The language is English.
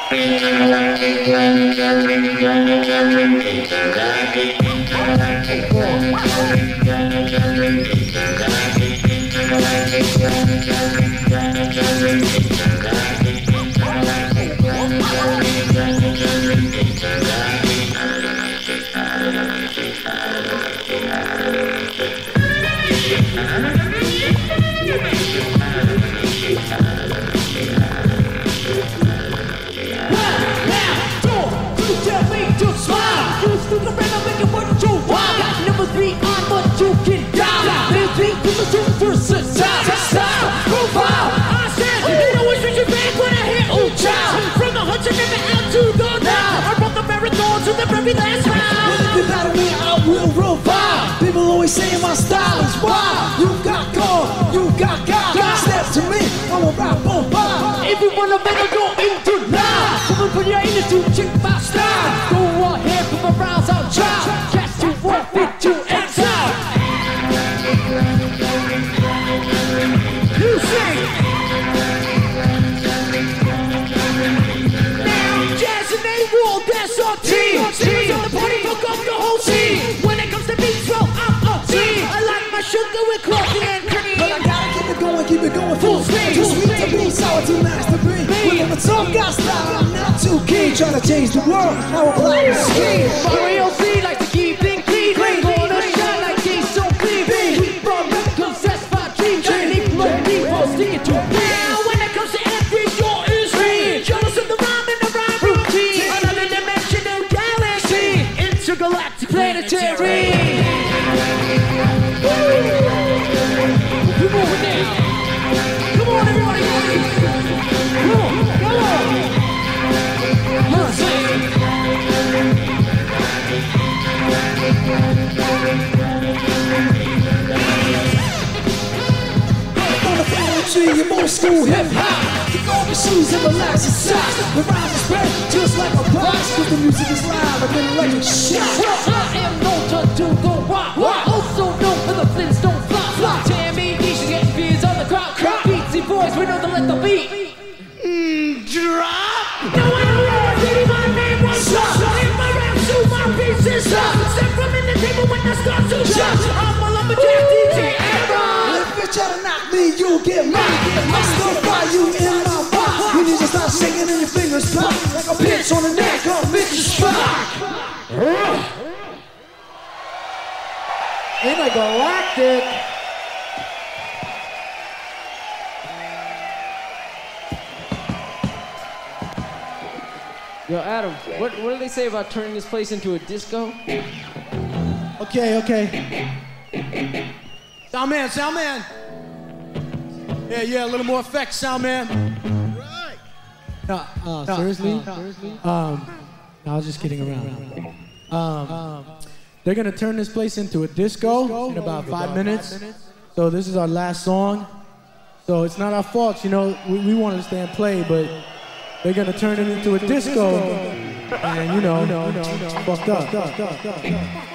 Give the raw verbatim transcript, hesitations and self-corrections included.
Saying my style is wild. You got gold, you got God. Step to me, I'm a rap on fire. If you wanna better go into now, come and put your energy, check my style. Go ahead, put my rounds out, child. Catch you, walk, fit you, exile. You sing. Now, jazz and they will dance on team. Singers on the party, hook up the whole scene. When it comes to beats, well, I'm I like my sugar with coffee and cream. But I gotta keep it going, keep it going full speed. Too sweet to be sour, too nice to be. When the song got style, I'm not too keen. Trying to change the world, now I'm apply the scheme. Mario C likes to keep things clean. Gonna shine like he's so clean. Keep on rap, cause that's my dream. Trying to keep low people, stick it to me. Now when it comes to every door is free. Jealous of the rhyme and the rhyme routine. Another dimensional galaxy. Intergalactic planetary. Come on now. Come on, everybody. Come on, come on. Let's sing. On the poetry, you're more school hip-hop. Kick off your shoes and relax your socks. The rhymes are spread just like a box. Cause the music is live, I've been electric shock. Well, I am known to do the rock. Also known for the Flintstone flop. Flop. Tammy, you should get fears on the crowd. Crowd. Beatsy boys, we know to let the beat. Mmm, drop. Now I don't know what city my name was. Stop. In my rap suit, my beats is up. Step from in the table when I start to shut. I'm a lumberjack D J era. If you try to knock me, you'll get mine. I still fire you in my box. You need to start shaking and your fingers pop. Like a pinch on the neck, I'll bitch you spot. Intergalactic. Yo, Adam, what, what do they say about turning this place into a disco? Okay, okay. Sound man, sound man. Yeah, yeah, a little more effect, sound man. Right. Uh, uh, no, seriously? Uh, seriously? Um, no, I was just kidding around. Um, um, they're gonna turn this place into a disco in about five minutes. So this is our last song. So it's not our fault, you know. We, we wanted to stay and play, but they're gonna turn it into a disco, and you know, you know, fucked up.